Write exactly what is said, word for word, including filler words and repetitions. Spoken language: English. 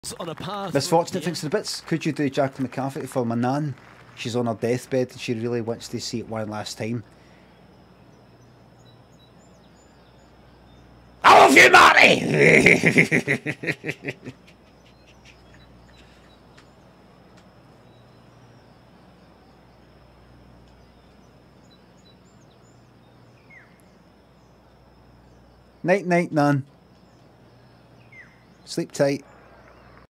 On a path. Misfortunate things to the bits. Could you do Jacqueline McCafferty for my nan? She's on her deathbed and she really wants to see it one last time. I love you, Marty! Night, night, Nan. Sleep tight.